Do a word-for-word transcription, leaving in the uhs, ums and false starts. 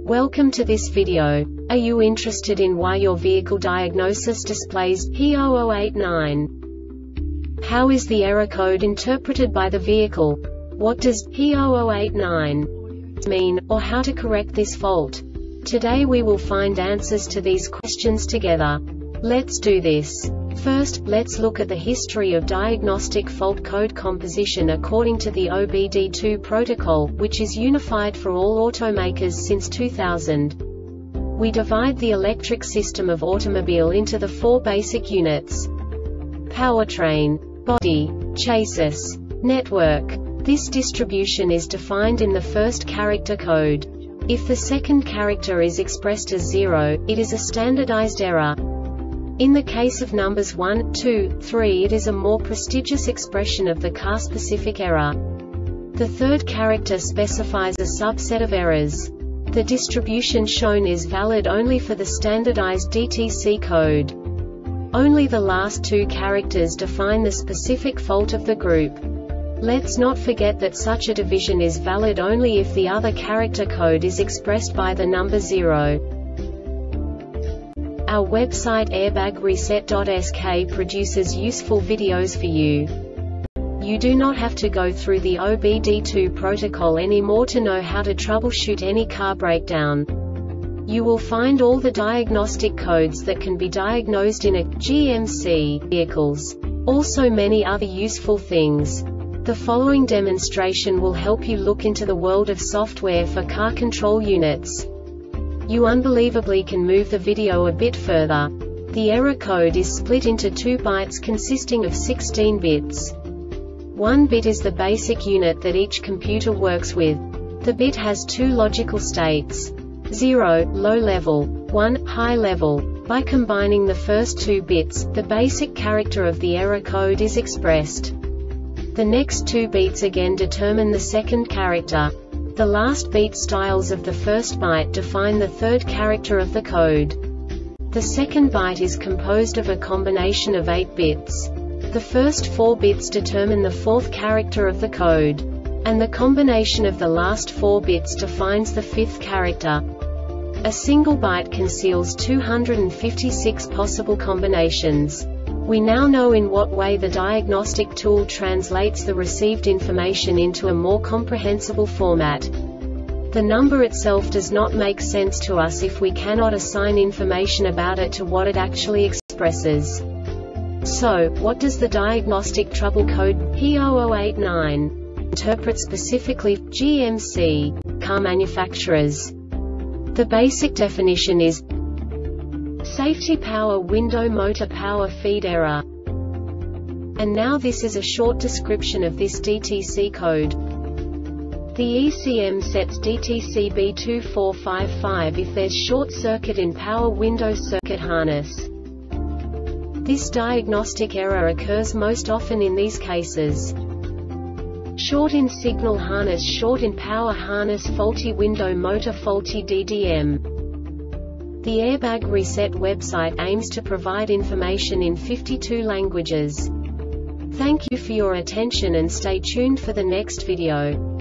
Welcome to this video. Are you interested in why your vehicle diagnosis displays P zero zero eight nine? How is the error code interpreted by the vehicle? What does P zero zero eight nine mean, or how to correct this fault? Today we will find answers to these questions together. Let's do this. First, let's look at the history of diagnostic fault code composition according to the O B D two protocol, which is unified for all automakers since two thousand. We divide the electric system of automobile into the four basic units: powertrain, body, chassis, network. This distribution is defined in the first character code. If the second character is expressed as zero, it is a standardized error. In the case of numbers one, two, three, it is a more prestigious expression of the car-specific error. The third character specifies a subset of errors. The distribution shown is valid only for the standardized D T C code. Only the last two characters define the specific fault of the group. Let's not forget that such a division is valid only if the other character code is expressed by the number zero. Our website airbag reset dot S K produces useful videos for you. You do not have to go through the O B D two protocol anymore to know how to troubleshoot any car breakdown. You will find all the diagnostic codes that can be diagnosed in a G M C vehicles. Also many other useful things. The following demonstration will help you look into the world of software for car control units. You unbelievably can move the video a bit further. The error code is split into two bytes consisting of sixteen bits. One bit is the basic unit that each computer works with. The bit has two logical states: zero, low level, one, high level. By combining the first two bits, the basic character of the error code is expressed. The next two bits again determine the second character. The last beat styles of the first byte define the third character of the code. The second byte is composed of a combination of eight bits. The first four bits determine the fourth character of the code. And the combination of the last four bits defines the fifth character. A single byte conceals two hundred fifty-six possible combinations. We now know in what way the diagnostic tool translates the received information into a more comprehensible format. The number itself does not make sense to us if we cannot assign information about it to what it actually expresses. So, what does the diagnostic trouble code P zero zero eight nine interpret specifically for G M C car manufacturers? The basic definition is safety power window motor power feed error. And now this is a short description of this D T C code. The E C M sets D T C B two four five five if there's short circuit in power window circuit harness. This diagnostic error occurs most often in these cases: short in signal harness, short in power harness, faulty window motor, faulty D D M. The Airbag Reset website aims to provide information in fifty-two languages. Thank you for your attention and stay tuned for the next video.